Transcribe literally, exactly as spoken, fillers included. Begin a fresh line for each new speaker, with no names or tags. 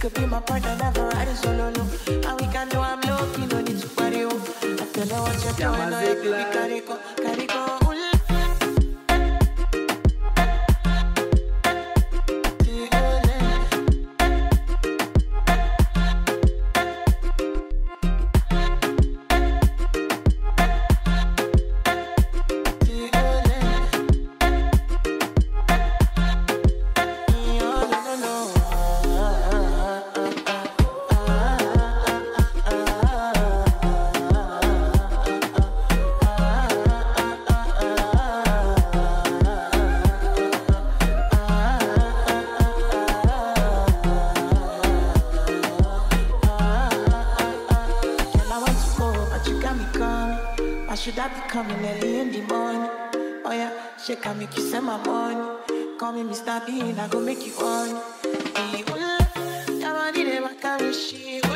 could be my partner, never riding solo, no. And we can do I'm lucky, no need to party, oh. I tell her what you're doing, no, we carry go, carry go. Should I be coming early in the morning? Oh yeah, she can make you send my money. Call me Mister Bean, I go make you on. Your body never carry shit.